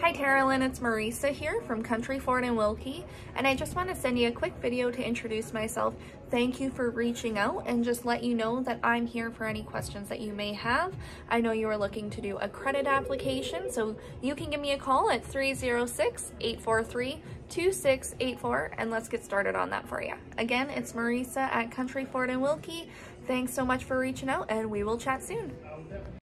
Hi Taralyn, it's Marisa here from Country Ford and Wilkie, and I just want to send you a quick video to introduce myself. Thank you for reaching out and just let you know that I'm here for any questions that you may have. I know you are looking to do a credit application, so you can give me a call at 306-843-2684 and let's get started on that for you. Again, it's Marisa at Country Ford and Wilkie. Thanks so much for reaching out and we will chat soon.